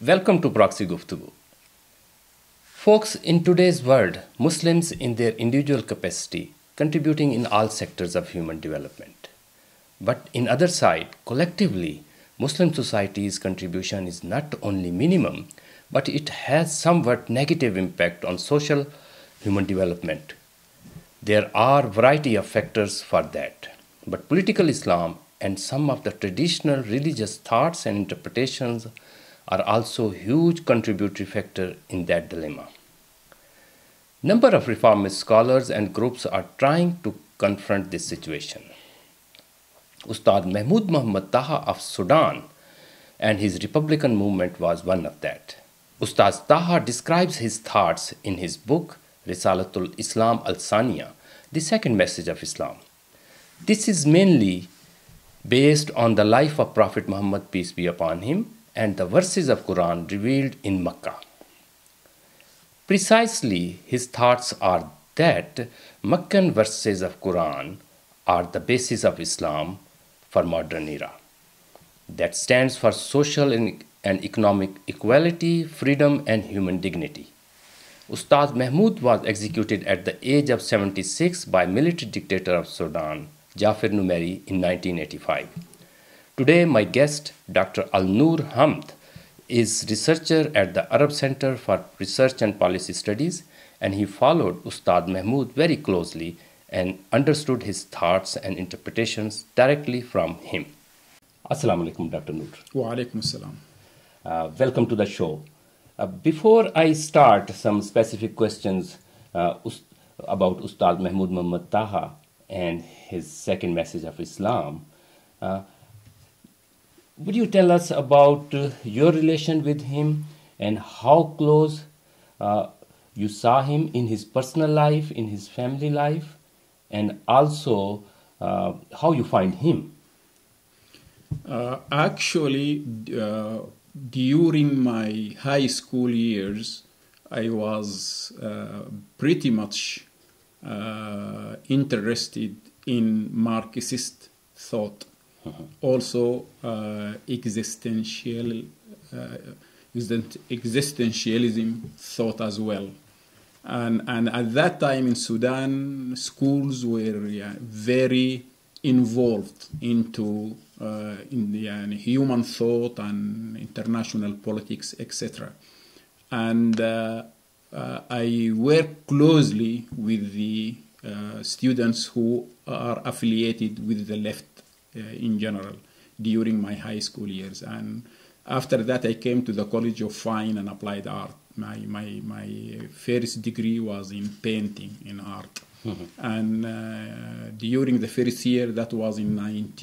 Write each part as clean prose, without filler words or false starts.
Welcome to Proxy Guftugu. Folks, in today's world, Muslims in their individual capacity contributing in all sectors of human development. But in other side, collectively, Muslim society's contribution is not only minimum, but it has somewhat negative impact on social human development. There are variety of factors for that, but political Islam and some of the traditional religious thoughts and interpretations are also huge contributory factor in that dilemma. Number of reformist scholars and groups are trying to confront this situation. Ustad Mahmood Muhammad Taha of Sudan and his Republican movement was one of that. Ustad Taha describes his thoughts in his book Risalatul Islam al-Saniya, the second message of Islam. This is mainly based on the life of Prophet Muhammad, peace be upon him, and the verses of Quran revealed in Makkah. Precisely, his thoughts are that Meccan verses of Quran are the basis of Islam for modern era. That stands for social and economic equality, freedom and human dignity. Ustad Mahmood was executed at the age of 76 by military dictator of Sudan, Jafar Numeri, in 1985. Today, my guest, Dr. Al-Noor Hamd, is researcher at the Arab Center for Research and Policy Studies, and he followed Ustad Mahmood very closely and understood his thoughts and interpretations directly from him. Assalamu alaikum, Dr. Noor. Wa alaikum assalam. Welcome to the show. Before I start some specific questions about Ustad Mahmood Muhammad Taha and his second message of Islam, would you tell us about your relation with him and how close you saw him in his personal life, in his family life, and also how you find him? Actually, during my high school years, I was pretty much interested in Marxist thought. Also, existentialism thought as well. And at that time in Sudan, schools were very involved into human thought and international politics, etc. And I work closely with the students who are affiliated with the left in general during my high school years. And after that, I came to the College of Fine and Applied Art. My first degree was in painting, in art. And during the first year, that was in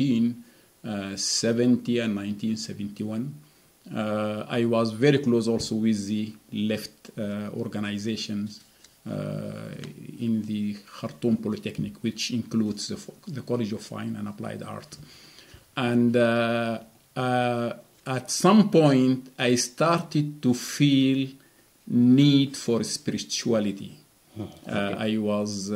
1970 and 1971, I was very close also with the left organizations in the Khartoum Polytechnic, which includes the College of Fine and Applied Art. And at some point, I started to feel need for spirituality. I was,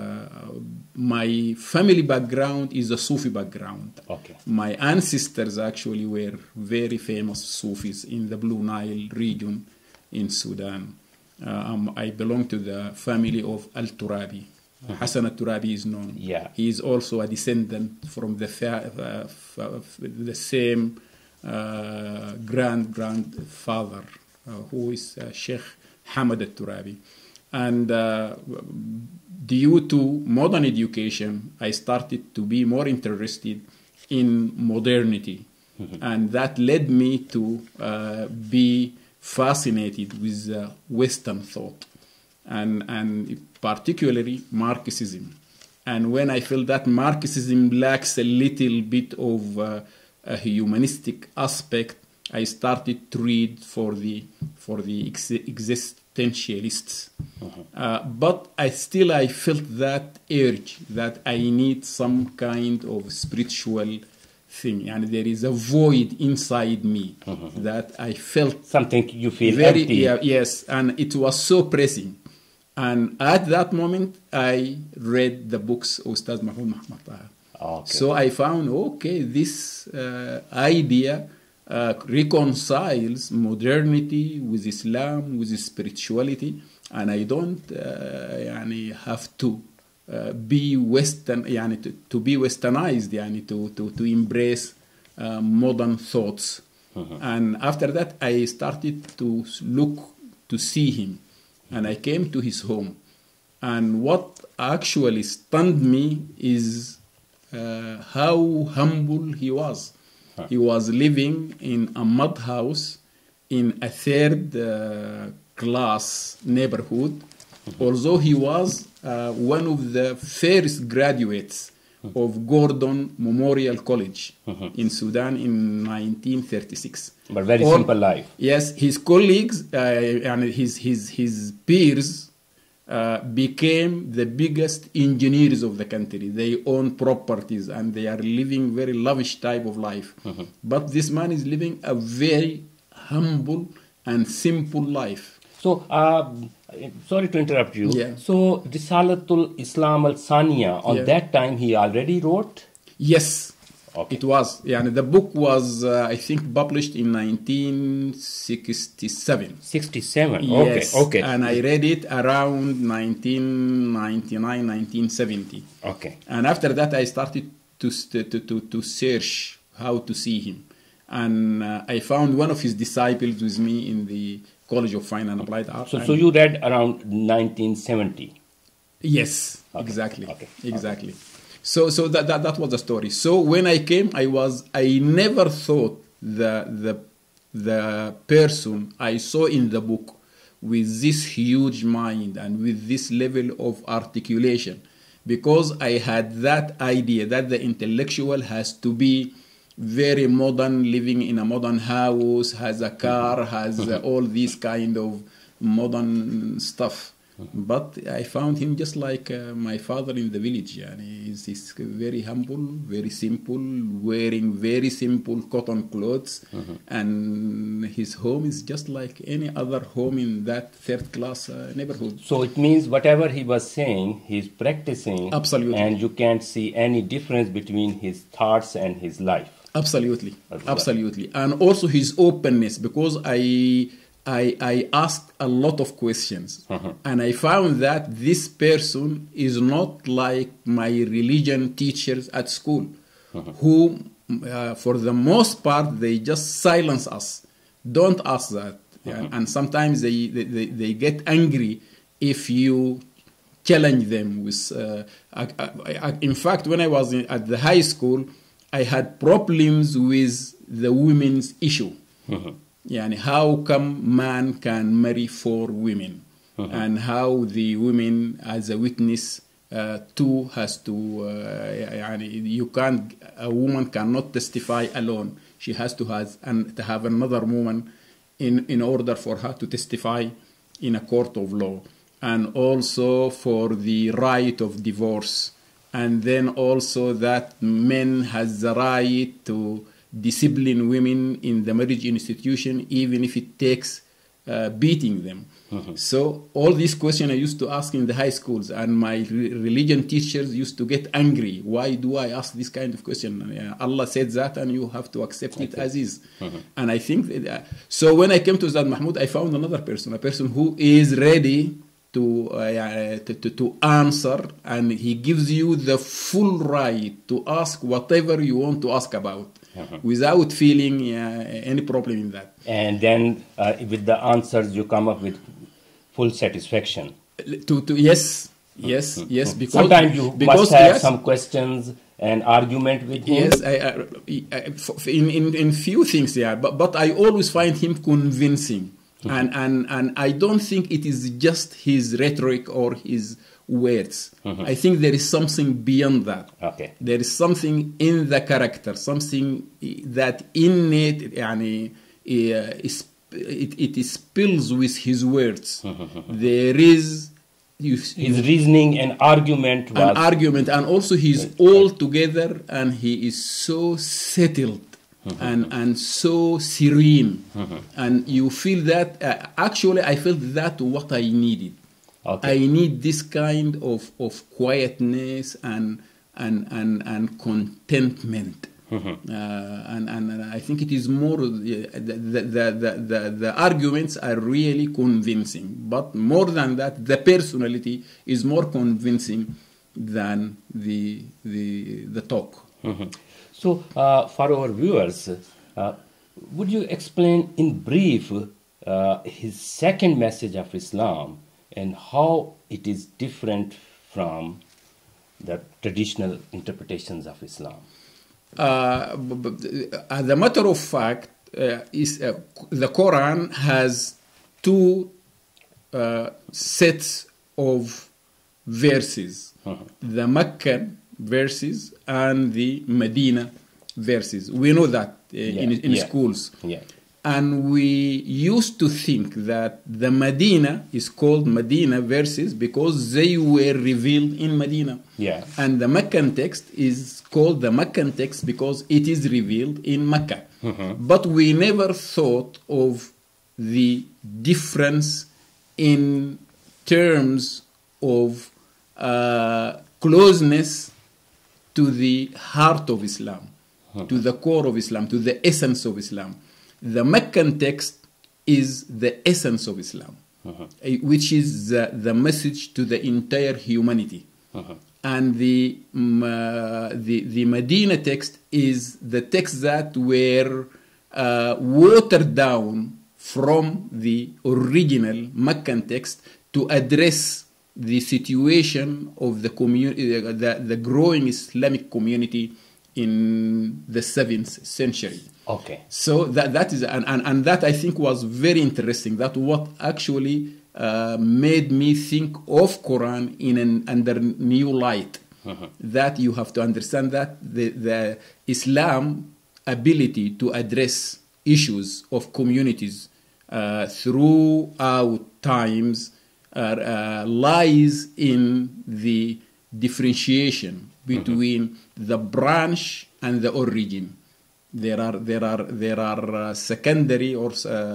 my family background is a Sufi background. My ancestors actually were very famous Sufis in the Blue Nile region in Sudan. I belong to the family of Al-Turabi. Hassan Al-Turabi is known. Yeah. He is also a descendant from the same grandfather, who is Sheikh Hamad Al-Turabi. And due to modern education, I started to be more interested in modernity. And that led me to be fascinated with Western thought, and particularly Marxism. And when I felt that Marxism lacks a little bit of a humanistic aspect, I started to read for the existentialists. But I felt that urge that I need some kind of spiritual thing, and there is a void inside me that I felt something you feel very empty. Yes, and it was so pressing. And at that moment, I read the books of Ustad Mahmood Muhammad Taha. Okay. So I found, okay, this idea reconciles modernity with Islam, with spirituality, and I don't have to be Western, to be westernized, to embrace modern thoughts. And after that, I started to look to see him, and I came to his home. And what actually stunned me is how humble he was. He was living in a mud house in a third class neighborhood, although he was one of the first graduates of Gordon Memorial College in Sudan in 1936. But very simple life. Yes, his colleagues and his peers became the biggest engineers of the country. They own properties and they are living very lavish type of life. But this man is living a very humble and simple life. So, sorry to interrupt you. Yeah. So, Risalatul Islam al-Saniya, on that time he already wrote? Yes. Okay. It was. The book was, I think, published in 1967. 67. Yes. Okay. And I read it around 1999, 1970. Okay. And after that, I started to search how to see him. And I found one of his disciples with me in the College of Fine and Applied Art. So you read around 1970? Yes, Okay. exactly. Okay. Exactly. So that was the story. So when I came, I never thought the person I saw in the book with this huge mind and with this level of articulation, because I had that idea that the intellectual has to be very modern, living in a modern house, has a car, has all these kind of modern stuff. But I found him just like my father in the village. He's very humble, very simple, wearing very simple cotton clothes. And his home is just like any other home in that third-class neighborhood. So it means whatever he was saying, he's practicing. Absolutely. And you can't see any difference between his thoughts and his life. Absolutely. Absolutely. And also his openness, because I asked a lot of questions, and I found that this person is not like my religion teachers at school, who, for the most part, they just silence us. Don't ask that. And sometimes they get angry if you challenge them with... in fact, when I was at the high school, I had problems with the women's issue. How come man can marry 4 women, and how the women as a witness too has to a woman cannot testify alone. She has to have another woman in order for her to testify in a court of law, and also for the right of divorce, and then also that men has the right to discipline women in the marriage institution, even if it takes beating them. So all these questions I used to ask in the high schools, and my religion teachers used to get angry. Why do I ask this kind of question? Allah said that, and you have to accept it as is. And I think so. When I came to Ustad Mahmoud, I found another person, a person who is ready to answer, and he gives you the full right to ask whatever you want to ask about, without feeling any problem in that. And then with the answers you come up with full satisfaction. Yes, because sometimes you must have some questions and argument with him. Yes, in few things, but I always find him convincing. And I don't think it is just his rhetoric or his words. I think there is something beyond that. Okay. There is something in the character, something that innate, it spills with his words. There is his reasoning and argument was... An argument, and also he's all together, and he is so settled. And so serene, and you feel that actually I felt that what I needed. I need this kind of quietness and contentment. And I think it is more the arguments are really convincing, but more than that, the personality is more convincing than the talk. So, for our viewers, would you explain in brief his second message of Islam and how it is different from the traditional interpretations of Islam? As a matter of fact, the Quran has two sets of verses, the Meccan verses and the Medina verses. We know that in schools. Yeah. And we used to think that the Medina is called Medina verses because they were revealed in Medina. Yeah. And the Meccan text is called the Meccan text because it is revealed in Mecca. But we never thought of the difference in terms of closeness to the heart of Islam, to the core of Islam, to the essence of Islam. The Meccan text is the essence of Islam, which is the message to the entire humanity. And the Medina text is the text that were watered down from the original Meccan text to address the situation of the community, the growing Islamic community in the 7th century. Okay. So that is, and that I think was very interesting. That what actually made me think of Quran under new light. That you have to understand that the Islam ability to address issues of communities throughout times lies in the differentiation between the branch and the origin. There are secondary or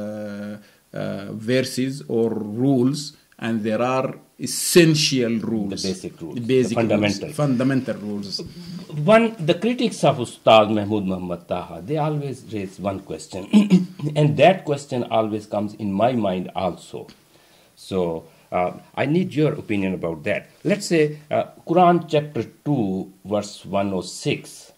verses or rules, and there are essential rules. The basic rules. The fundamental rules. The critics of Ustad Mahmood Muhammad Taha, they always raise one question, and that question always comes in my mind also. So I need your opinion about that. Let's say Quran chapter 2 verse 106.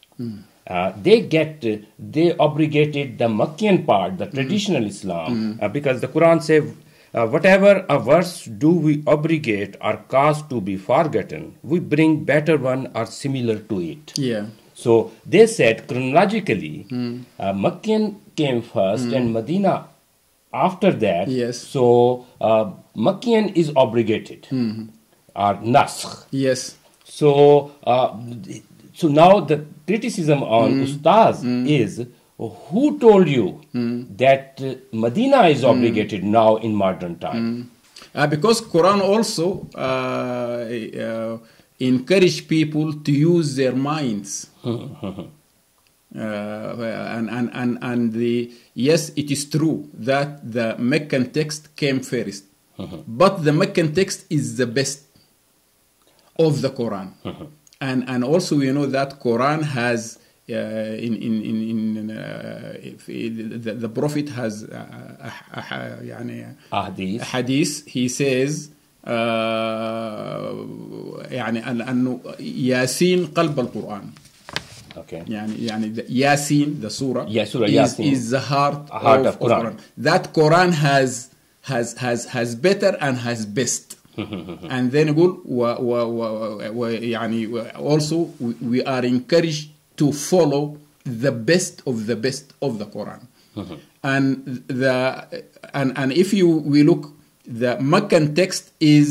They abrogated the Makkian part, the traditional Islam, because the Quran says, whatever a verse do we abrogate or cause to be forgotten, we bring better one or similar to it. Yeah. So they said chronologically, Makkian came first and Medina after that. Yes. So Makkian is abrogated or naskh. Yes. So so now the criticism on Ustaz is, who told you that Medina is obligated now in modern time? Because Quran also encourage people to use their minds. Yes, it is true that the Meccan text came first, but the Meccan text is the best of the Quran. And also we know that Quran has the Prophet has hadith. He says يعني أنه ياسين قلب القرآن. Okay. يعني Yasin, the surah, is the heart of Quran. That Quran has better and has best. And then also we are encouraged to follow the best of the Quran. And if we look, the Meccan text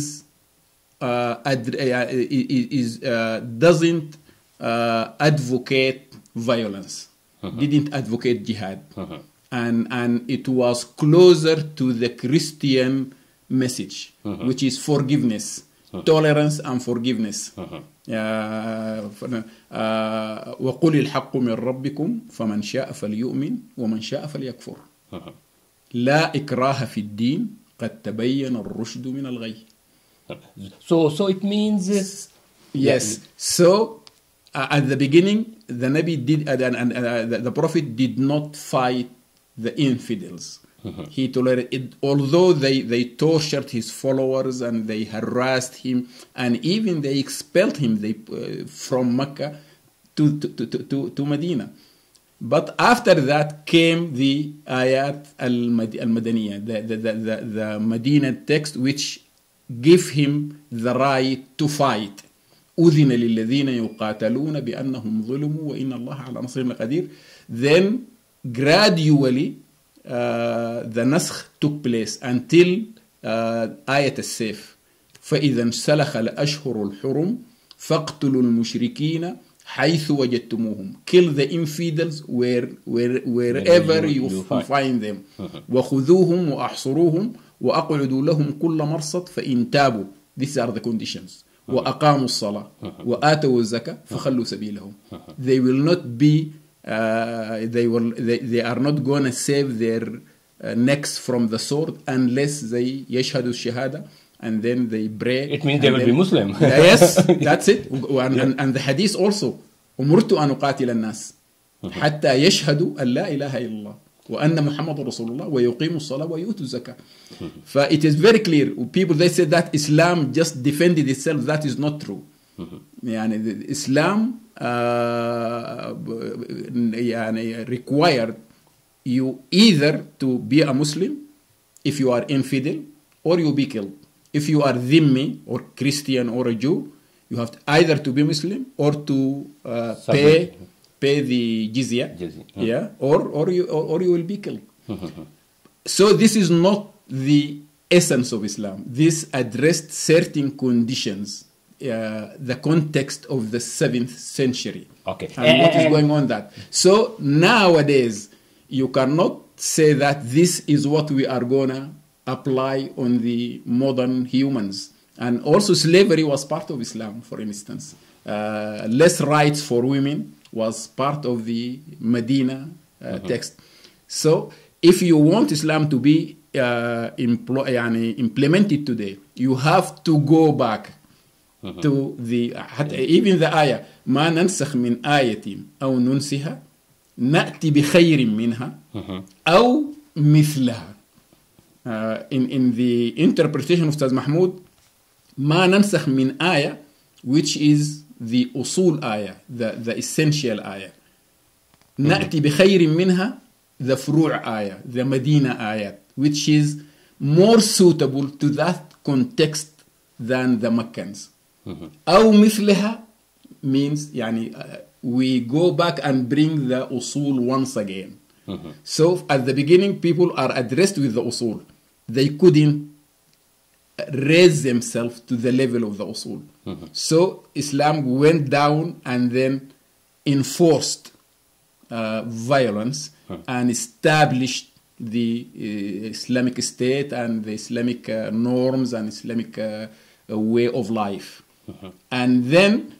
doesn't advocate violence, didn't advocate jihad, and it was closer to the Christian message, which is forgiveness, tolerance and forgiveness. وقل الحق من ربكم فمن شاء فليؤمن ومن شاء فليكفر لا إكراه في الدين قد تبين الرشد من الغي. So it means yes. So at the beginning, the Nabi did, the Prophet did not fight the infidels. He tolerated, although they tortured his followers and they harassed him, and even they expelled him from Mecca to Medina. But after that came the Ayat al-Madaniyah, the Medina text, which give him the right to fight. أذن للذين يقاتلون بأنهم ظلموا وإن الله على نصرهم لقدير. Then gradually the نسخ took place until آية السيف. فإذا انسلخ الأشهر الحرم فاقتلوا المشركين حيث وجدتموهم. Kill the infidels wherever you find them. وخذوهم وأحصروهم وأقعدوا لهم كل مرصد فإن تابوا. These are the conditions. وأقاموا الصلاة وآتوا الزكاة فخلوا سبيلهم. They will not be they are not going to save their necks from the sword unless they يشهدوا الشهادة and then they pray. It means they will be Muslim. Yes, that's it. And the hadith also, أمرت أن أقاتل الناس حتى يشهدوا أن لا إله إلا الله وأن محمد رسول الله ويقيموا الصلاة ويؤتوا الزكاة. It is very clear. People, they say that Islam just defended itself. That is not true. يعني Islam يعني required you either to be a Muslim if you are infidel, or you be killed. If you are dhimmi or Christian or a Jew, you have to either to be Muslim or to pay the jizya. Yeah, or you will be killed. So this is not the essence of Islam. This addressed certain conditions, the context of the 7th century. Okay. And what is going on that. So nowadays, you cannot say that this is what we are gonna apply on the modern humans. And also slavery was part of Islam, for instance. Less rights for women was part of the Medina text. So if you want Islam to be implemented today, you have to go back to the even the ayah ما ننسخ من آية أو ننسها نأتي بخير منها أو مثلها. In the interpretation of Ustaz Mahmoud, ما ننسخ من آية, which is the usul ayah, the essential ayah. نأتي بخير منها, the furu' ayah, the Medina ayah, which is more suitable to that context than the Meccans. أو مثلها means يعني we go back and bring the usul once again. So at the beginning, people are addressed with the usul. They couldn't raise themselves to the level of the usul. So Islam went down and then enforced violence and established the Islamic State and the Islamic norms and Islamic way of life. And then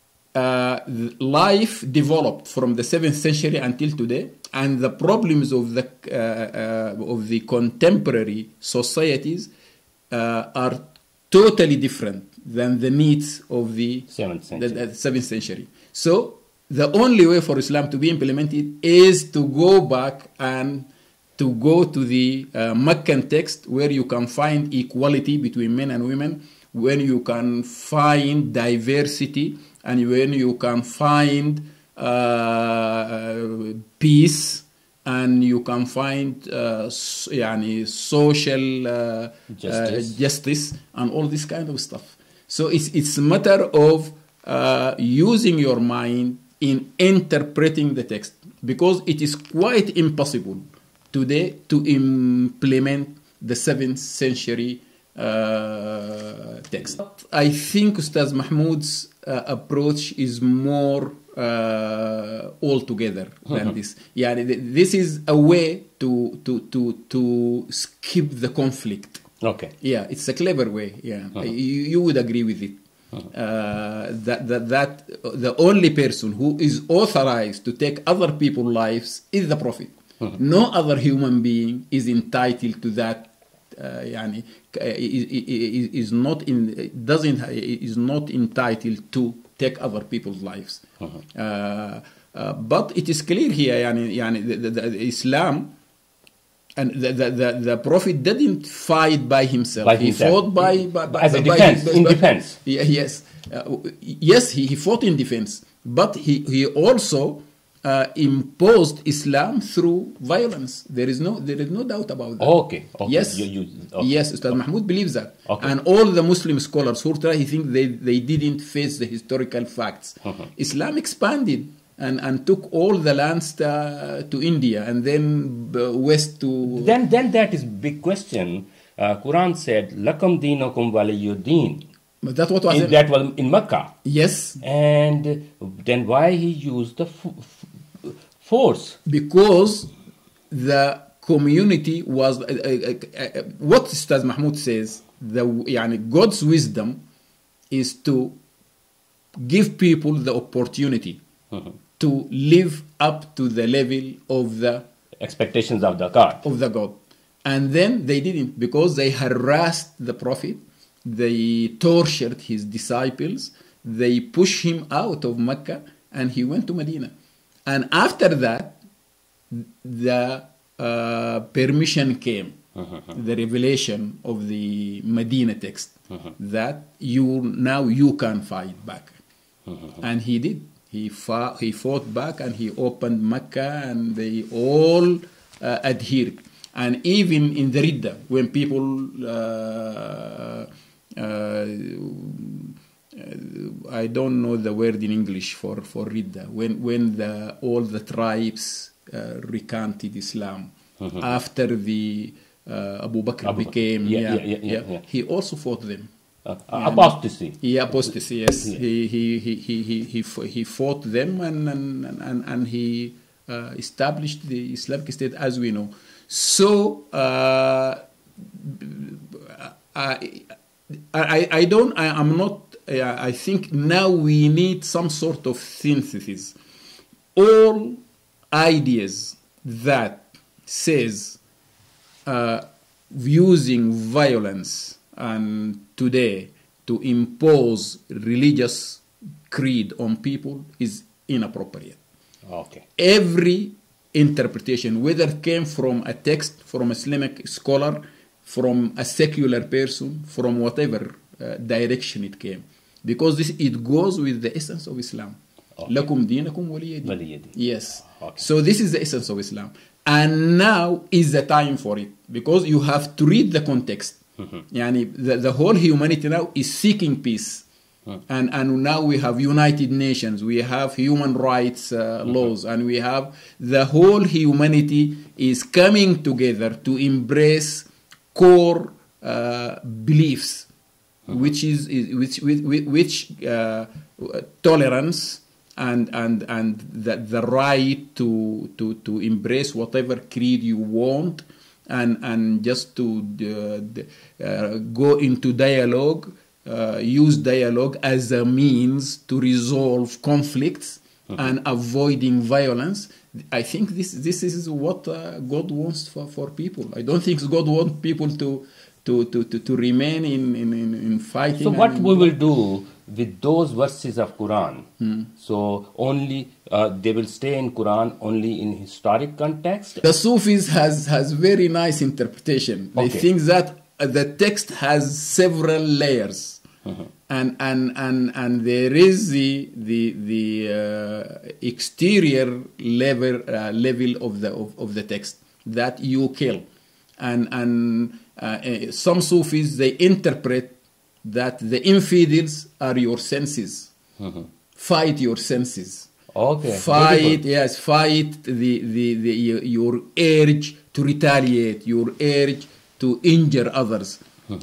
life developed from the 7th century until today, and the problems of the contemporary societies are totally different than the needs of the 7th century. So the only way for Islam to be implemented is to go back and to go to the Meccan text, where you can find equality between men and women, when you can find diversity, and when you can find peace, and you can find social justice and all this kind of stuff. So it's a matter of using your mind in interpreting the text, because it is quite impossible today to implement the 7th century text. I think Ustaz Mahmoud's approach is more altogether than this. Yeah, this is a way to skip the conflict. Okay. Yeah, it's a clever way. Yeah, you would agree with it. That the only person who is authorized to take other people's lives is the Prophet. No other human being is entitled to that. Is not entitled to take other people's lives. But it is clear here, the Islam and the Prophet didn't fight by himself. He fought by as a defense, in defense. Yes, yes, he fought in defense, but he also imposed Islam through violence. There is no doubt about that. Okay. Yes, yes, Ustad Mahmoud believes that. Okay. And all the Muslim scholars who try, he think they didn't face the historical facts. Islam expanded and took all the lands to India and then west to... Then that is big question. Quran said, Lakum deenukum waliyuddin. But that's what was that was in Mecca. Yes. And then why he used the force? Because the community was... what Ustaz Mahmoud says, God's wisdom is to give people the opportunity to live up to the level of the expectations of the God. And then they didn't, because they harassed the Prophet, they tortured his disciples, they pushed him out of Mecca, and he went to Medina. And after that, the permission came, the revelation of the Medina text, that you can fight back. And he did. He fought back and he opened Mecca, and they all adhered. And even in the Ridda, when people, I don't know the word in English for Ridda, when all the tribes recanted Islam after the Abu Bakr became, he also fought them. Apostasy. Yeah, apostasy. Yes, he fought them and he established the Islamic State as we know. So I think now we need some sort of synthesis. All ideas that says using violence and today to impose religious creed on people is inappropriate. Okay. Every interpretation, whether it came from a text, from a Islamic scholar, from a secular person, from whatever direction it came, because it goes with the essence of Islam. Lakum deenakum waliyadin. Yes. Okay. So this is the essence of Islam. And now is the time for it, because you have to read the context. The whole humanity now is seeking peace. And now we have United Nations, we have human rights laws, and we have the whole humanity is coming together to embrace core beliefs, which tolerance and the right to embrace whatever creed you want, and just to go into dialogue. Use dialogue as a means to resolve conflicts and avoiding violence. I think this is what God wants for people. I don't think God wants people to remain in fighting. So what we will do with those verses of Quran? So only they will stay in Quran only in historic context. The Sufis has very nice interpretation. They think that the text has several layers. And there is the exterior level of the text that you kill, and some Sufis they interpret that the infidels are your senses. Fight your senses. Okay. Fight, yes, fight your urge to retaliate, your urge to injure others.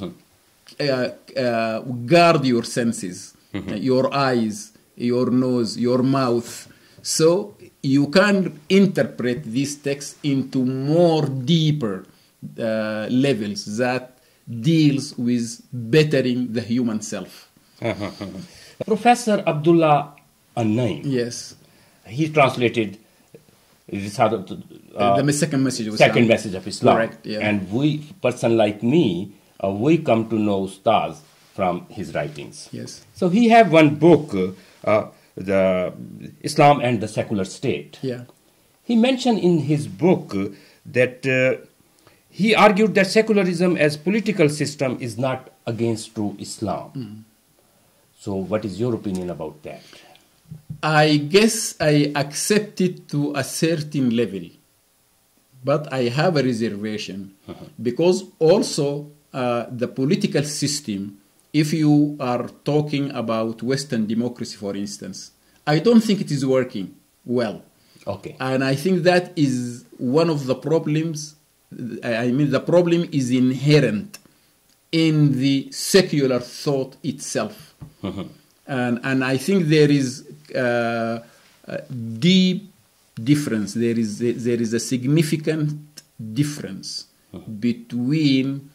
Guard your senses, your eyes, your nose, your mouth. So you can interpret this text into more deeper levels that deals with bettering the human self. Professor Abdullah An-Naim. Yes. He translated the second message of Islam. Second message of Islam. Correct, yeah. And we, person like me, we come to know Ustaz from his writings. Yes. So he have one book, the Islam and the Secular State. Yeah. He mentioned in his book that he argued that secularism as political system is not against true Islam. So what is your opinion about that? I guess I accept it to a certain level, but I have a reservation because also the political system, if you are talking about Western democracy, for instance, I don't think it is working well. Okay. And I think that is one of the problems. I mean, the problem is inherent in the secular thought itself. And I think there is a deep difference. There is a significant difference between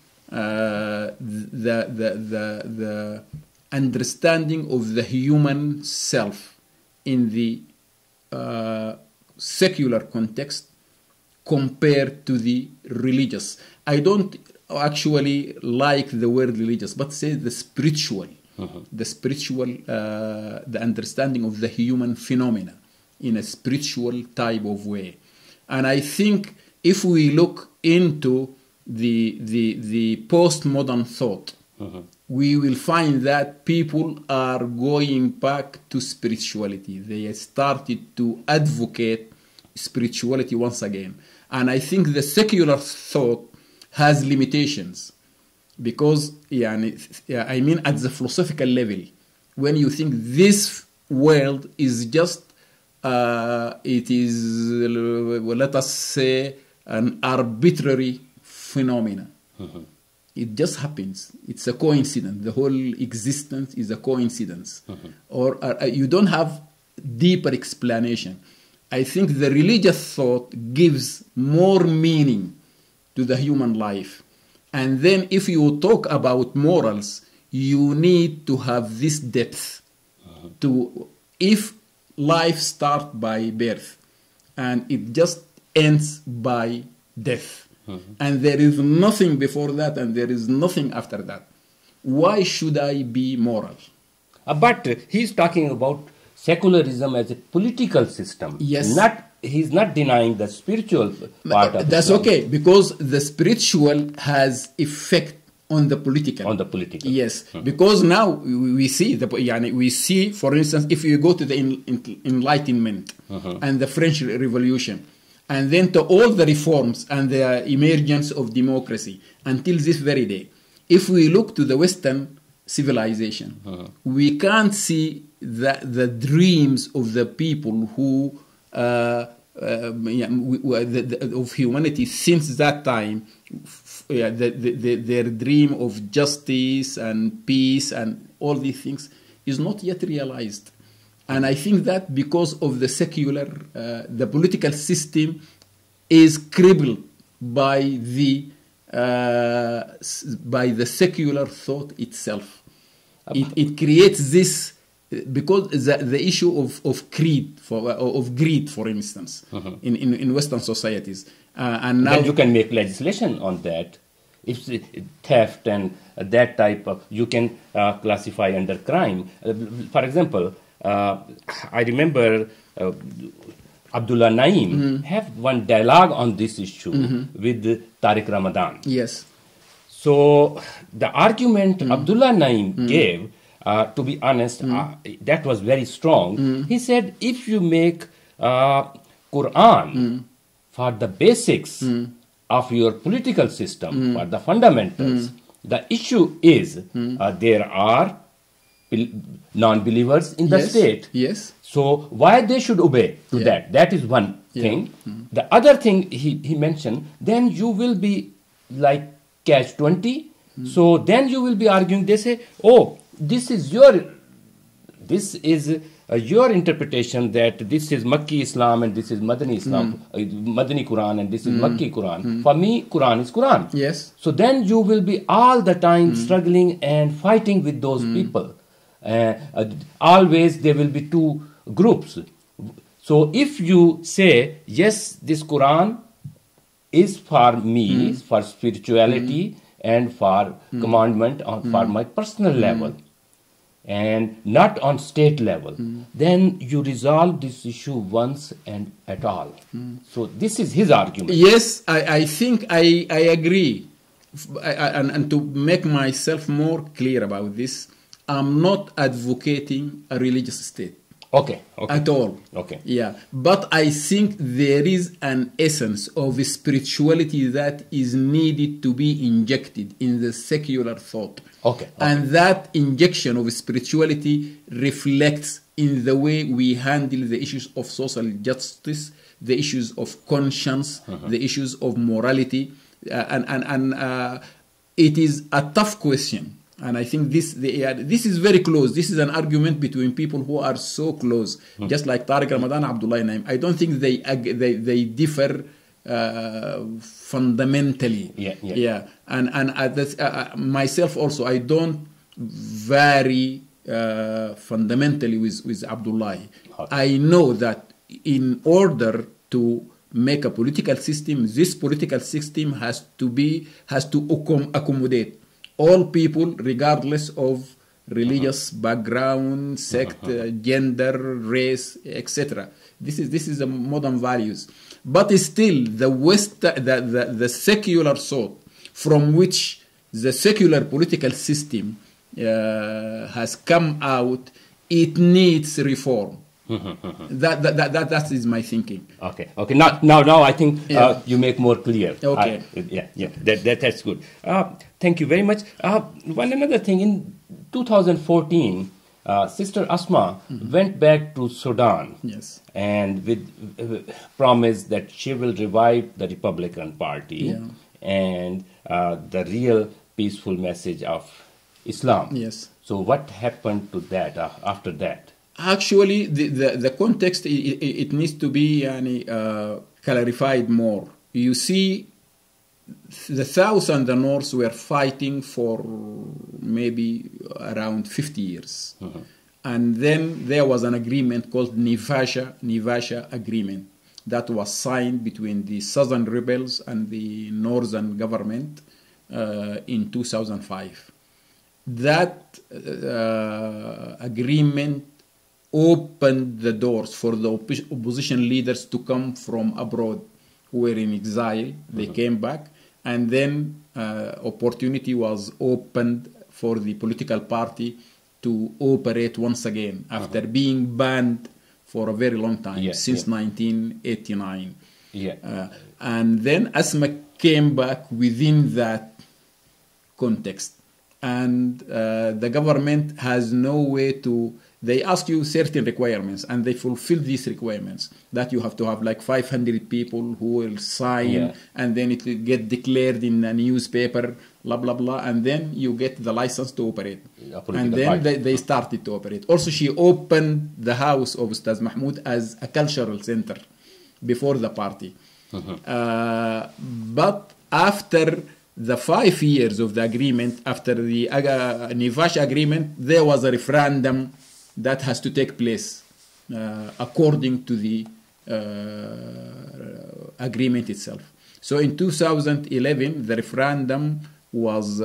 the understanding of the human self in the secular context compared to the religious. I don't actually like the word religious, but say the spiritual. The spiritual, the understanding of the human phenomena in a spiritual type of way. And I think if we look into the postmodern thought, we will find that people are going back to spirituality. They started to advocate spirituality once again. And I think the secular thought has limitations. Because, I mean, at the philosophical level, when you think this world is just, it is, let us say, an arbitrary phenomena. It just happens. It's a coincidence. The whole existence is a coincidence. Or you don't have deeper explanation. I think the religious thought gives more meaning to the human life. And then if you talk about morals, you need to have this depth. If life starts by birth and it just ends by death, and there is nothing before that and there is nothing after that, why should I be moral? But he's talking about secularism as a political system. Yes. He's not denying the spiritual part of That's Islam. okay, because the spiritual has effect on the political. On the political. Yes, because now we see, for instance, if you go to the Enlightenment and the French Revolution, and then to all the reforms and the emergence of democracy until this very day, if we look to the Western civilization, we can't see the dreams of the people who of humanity since that time, their dream of justice and peace and all these things is not yet realized. And I think that because of the secular, the political system is crippled by the secular thought itself. It creates this. Because the issue of greed, for instance, in Western societies, and now then you can make legislation on that. If theft and that type of, you can classify under crime. For example, I remember Abdullah Naim have one dialogue on this issue with Tariq Ramadan. Yes. So the argument Abdullah Naim gave, to be honest, that was very strong. He said, if you make Quran for the basics of your political system, for the fundamentals, the issue is there are non-believers in the state. Yes. So why they should obey to that? That is one thing. The other thing he mentioned, then you will be like catch-20. So then you will be arguing, they say, oh, this is your interpretation that this is Makki Islam and this is Madani Islam, Madani Quran and this is Makki Quran. For me, Quran is Quran. Yes. So then you will be all the time struggling and fighting with those people. Always there will be two groups. So if you say, yes, this Quran is for me, for spirituality, and for commandment for my personal level and not on state level, then you resolve this issue once and at all. So this is his argument. Yes, I think I agree. And to make myself more clear about this, I'm not advocating a religious state. Okay. At all. Okay. Yeah. But I think there is an essence of spirituality that is needed to be injected in the secular thought. Okay. And that injection of spirituality reflects in the way we handle the issues of social justice, the issues of conscience, the issues of morality. And it is a tough question. And I think this is very close. This is an argument between people who are so close, just like Tariq Ramadan, Abdullah Naim. I don't think they differ fundamentally. Yeah. And myself also, I don't vary fundamentally with Abdullah. Okay. I know that in order to make a political system, this political system has to accommodate all people, regardless of religious background, sect, gender, race, etc. This is the modern values. But still, the secular thought from which the secular political system has come out, it needs reform. That is my thinking. Okay. Now I think you make more clear. Okay. That's good. Thank you very much. One another thing, in 2014, Sister Asma went back to Sudan. Yes. And with promise that she will revive the Republican Party and the real peaceful message of Islam. Yes. So what happened to that after that? Actually, the context, it needs to be clarified more. You see, the South and the North were fighting for maybe around 50 years. And then there was an agreement called Nivasha Agreement that was signed between the Southern rebels and the Northern government in 2005. That agreement opened the doors for the opposition leaders to come from abroad who were in exile. They came back, and then opportunity was opened for the political party to operate once again after being banned for a very long time, since 1989. And then Asma came back within that context. And the government has no way to... They ask you certain requirements, and they fulfill these requirements. That you have to have like 500 people who will sign, and then it will get declared in a newspaper, blah, blah, blah, and then you get the license to operate. And then they started to operate. Also, she opened the house of Ustaz Mahmoud as a cultural center before the party. But after the 5 years of the agreement, after the Nivasha agreement, there was a referendum that has to take place according to the agreement itself. So in 2011, the referendum was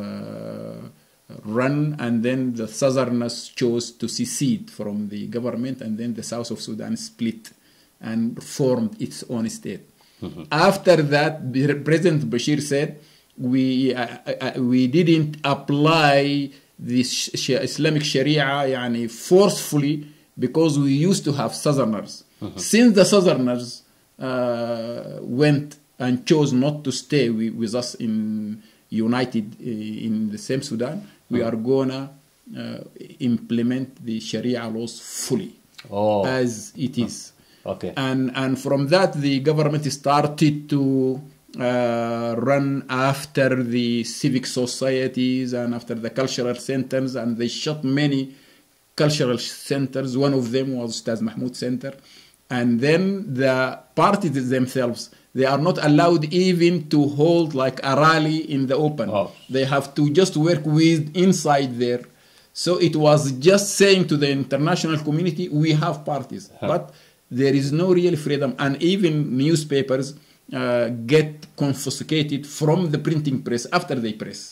run, and then the Southerners chose to secede from the government, and then the South of Sudan split and formed its own state. After that, President Bashir said, we didn't apply this Islamic Sharia forcefully because we used to have Southerners. Since the Southerners went and chose not to stay with us united in the same Sudan, we are gonna implement the Sharia laws fully as it is. Okay. And from that, the government started to run after the civic societies and after the cultural centers, and they shut many cultural centers. One of them was Ustaz Mahmoud Center. And then the parties themselves, they are not allowed even to hold like a rally in the open. They have to just work with inside there. So it was just saying to the international community, we have parties, but there is no real freedom. And even newspapers, get confiscated from the printing press after they press.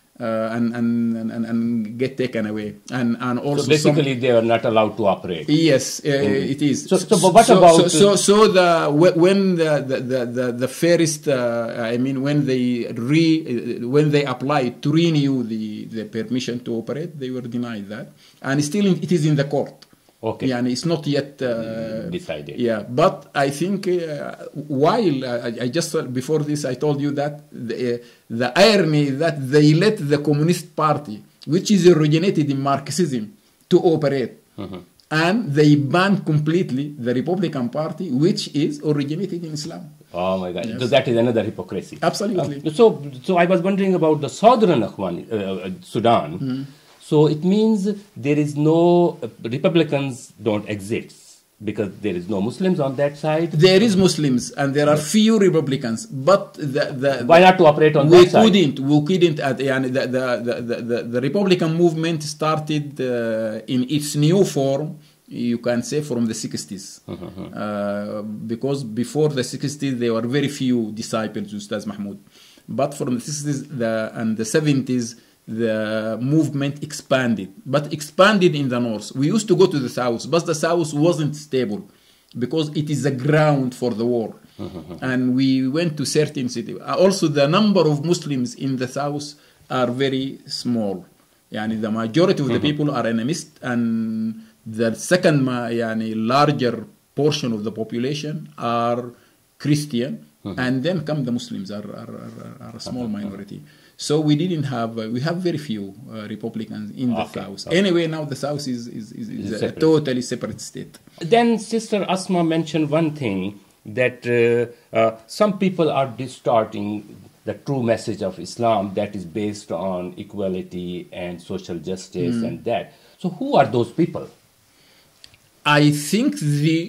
And get taken away, and also so basically they are not allowed to operate. Yes, it is. But what about when the first I mean when they applied to renew the permission to operate, they were denied that, and still it is in the court. Okay. Yeah, and it's not yet decided. Yeah, but I think while I just before this I told you that the irony is that they let the Communist Party, which is originated in Marxism, to operate, and they banned completely the Republican Party, which is originated in Islam. Oh my God! Yes. So that is another hypocrisy. Absolutely. So I was wondering about the southern Sudan. So it means there is no Republicans don't exist because there is no Muslims on that side. There is Muslims and there are few Republicans, but why not to operate on that side? We couldn't. The Republican movement started in its new form. You can say from the 60s, because before the 60s there were very few disciples of Ustaz Mahmoud, but from the 60s and the 70s. The movement expanded, but expanded in the north. We used to go to the south, but the south wasn't stable because it is a ground for the war. And we went to certain cities. Also, the number of Muslims in the south are very small. Yani the majority of the people are animists, and the second larger portion of the population are Christian, and then come the Muslims are a small minority. So we didn't have, we have very few Republicans in the South. Okay. Anyway, now the South is a totally separate state. Then Sister Asma mentioned one thing, that some people are distorting the true message of Islam that is based on equality and social justice and that. So who are those people? I think the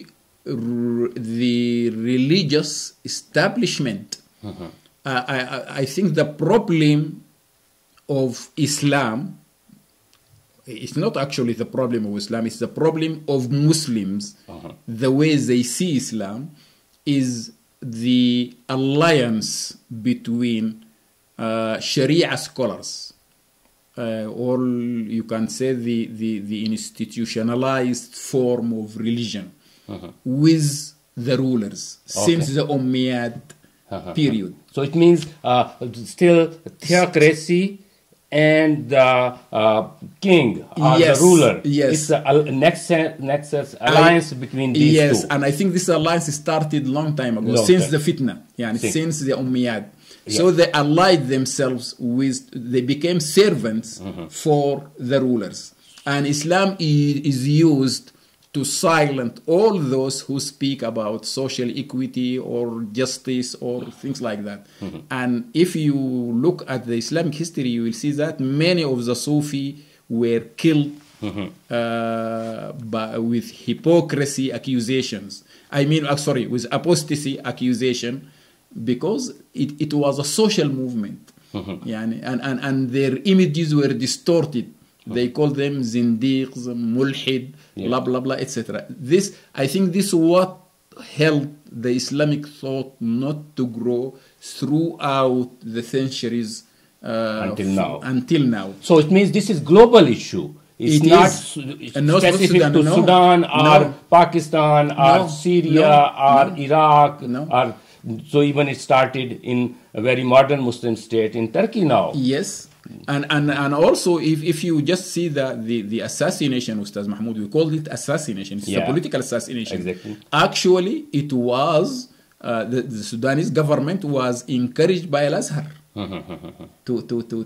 religious establishment. I think the problem of Islam, it's not actually the problem of Islam, it's the problem of Muslims, the way they see Islam, is the alliance between Sharia scholars, or you can say the institutionalized form of religion, with the rulers, since the Umayyad period. So it means still theocracy and the king or the ruler. Yes. It's a nexus alliance between these two. Yes, and I think this alliance started long time ago, since the fitna, since the Umayyad. Yes. So they allied themselves with, they became servants for the rulers. And Islam is used to silence all those who speak about social equity or justice or things like that. And if you look at the Islamic history, you will see that many of the Sufi were killed with hypocrisy accusations. I mean, sorry, with apostasy accusation, because it was a social movement. And their images were distorted. They call them zindiqs, mulhid, blah, blah, blah, etc. I think this is what helped the Islamic thought not to grow throughout the centuries until now. So it means this is global issue. It's not specific to Sudan or Pakistan or Syria or Iraq. So even it started in a very modern Muslim state in Turkey now. Yes. And also, if you just see the assassination, Ustaz Mahmoud, we called it assassination. It's a political assassination. Exactly. Actually, it was the Sudanese government was encouraged by Al-Azhar to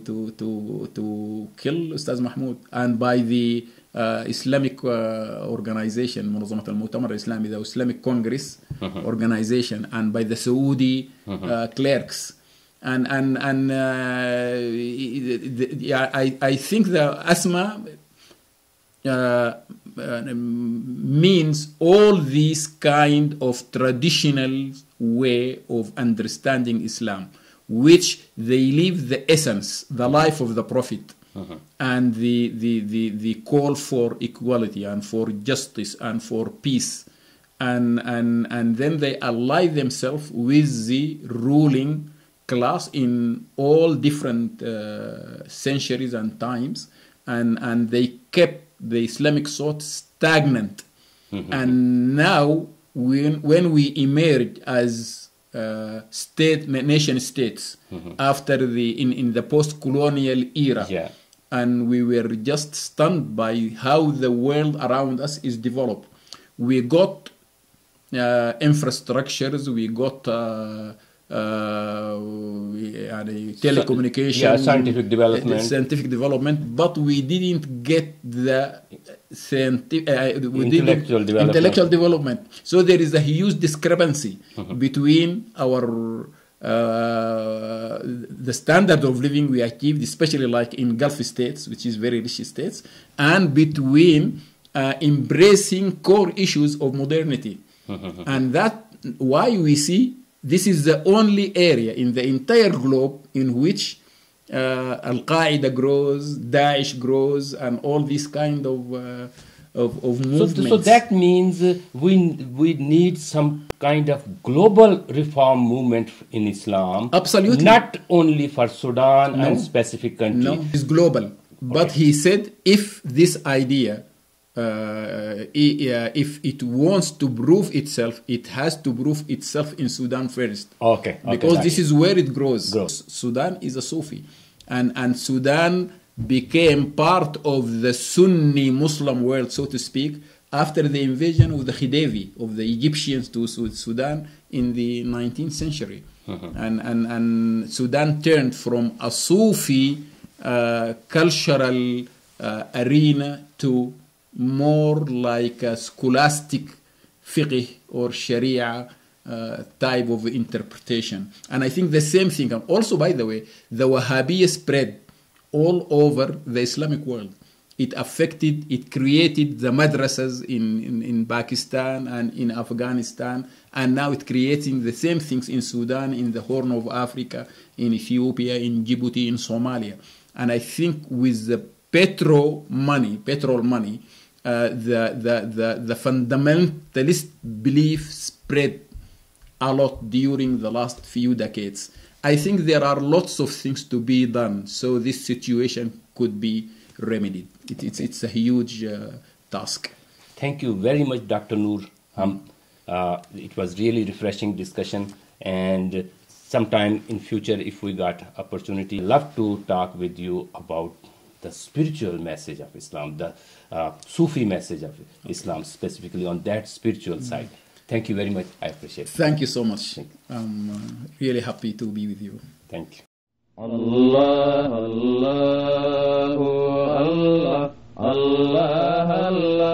kill Ustaz Mahmoud, and by the Islamic organization, Munazzamat al-Mu'tamar al-Islami, the Islamic Congress organization, and by the Saudi clerks. And I think the Asma means all these kind of traditional way of understanding Islam, which they live the essence, the life of the Prophet, and the call for equality and for justice and for peace and then they ally themselves with the ruling class in all different centuries and times, and they kept the Islamic thought stagnant. And now, when we emerge as nation states after in the post-colonial era, and we were just stunned by how the world around us is developed. We got infrastructures, we got telecommunication, scientific development, but we didn't get the intellectual development. So there is a huge discrepancy between our the standard of living we achieved, especially like in Gulf states, which is very rich states, and between embracing core issues of modernity. And that why we see this is the only area in the entire globe in which Al-Qaeda grows, Daesh grows, and all these kind of movements. So that means we need some kind of global reform movement in Islam. Absolutely. Not only for Sudan and specific countries. No, it's global. But he said if this idea, if it wants to prove itself, it has to prove itself in Sudan first. Because this is where it grows. Sudan is a Sufi. And Sudan became part of the Sunni Muslim world, so to speak, after the invasion of the Khidevi, of the Egyptians to Sudan in the 19th century. And Sudan turned from a Sufi cultural arena to more like a scholastic fiqh or Sharia type of interpretation. And I think the same thing. Also, by the way, the Wahhabiyya spread all over the Islamic world. It created the madrasas in Pakistan and in Afghanistan, and now it's creating the same things in Sudan, in the Horn of Africa, in Ethiopia, in Djibouti, in Somalia. And I think with the petrol money, the fundamentalist belief spread a lot during the last few decades. I think there are lots of things to be done, so this situation could be remedied. It's a huge task. Thank you very much, Dr. Noor. It was really refreshing discussion, and sometime in future, if we got opportunity, I'd love to talk with you about the spiritual message of Islam, the Sufi message of Islam, specifically on that spiritual side. Thank you very much. I appreciate it. Thank you so much. I'm really happy to be with you. Thank you. Allah, Allah, Allah, Allah, Allah.